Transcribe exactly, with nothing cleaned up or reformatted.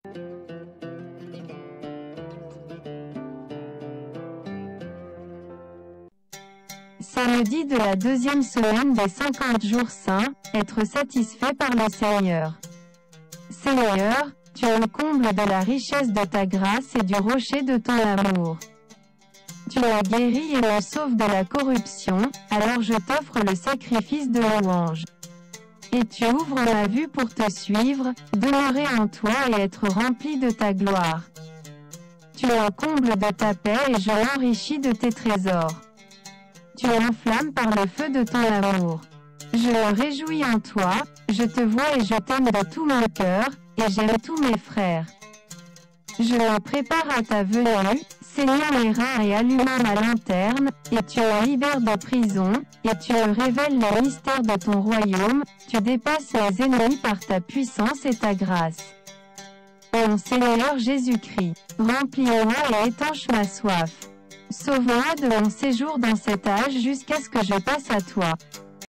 Samedi de la deuxième semaine des cinquante jours saints, être satisfait par le Seigneur. Seigneur, tu es le comble de la richesse de ta grâce et du rocher de ton amour. Tu m'as guéri et me sauve de la corruption, alors je t'offre le sacrifice de louange. Et tu ouvres ma vue pour te suivre, demeurer en toi et être rempli de ta gloire. Tu es un comble de ta paix et je m'enrichis de tes trésors. Tu m'enflammes par le feu de ton amour. Je me réjouis en toi, je te vois et je t'aime de tout mon cœur, et j'aime tous mes frères. Je me prépare à ta venue, saignant mes reins et allumant ma lanterne, et tu me libères de prison, et tu me révèles les mystères de ton royaume, tu dépasses mes ennemis par ta puissance et ta grâce. Ô Seigneur Jésus-Christ, remplis-moi et étanche ma soif. Sauve-moi de mon séjour dans cet âge jusqu'à ce que je passe à toi.